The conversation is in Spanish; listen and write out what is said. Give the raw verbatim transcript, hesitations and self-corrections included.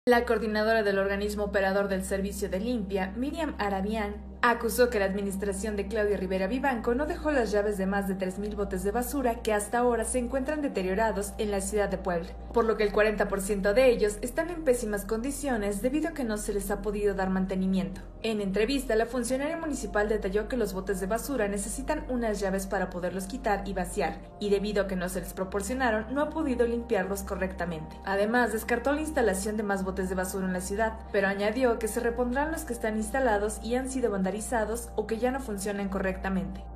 La coordinadora del organismo operador del servicio de limpia, Miriam Arabián, acusó que la administración de Claudio Rivera Vivanco no dejó las llaves de más de tres mil botes de basura que hasta ahora se encuentran deteriorados en la ciudad de Puebla, por lo que el cuarenta por ciento de ellos están en pésimas condiciones debido a que no se les ha podido dar mantenimiento. En entrevista, la funcionaria municipal detalló que los botes de basura necesitan unas llaves para poderlos quitar y vaciar, y debido a que no se les proporcionaron, no ha podido limpiarlos correctamente. Además, descartó la instalación de más botes de basura en la ciudad, pero añadió que se repondrán los que están instalados y han sido vandalizados o que ya no funcionan correctamente.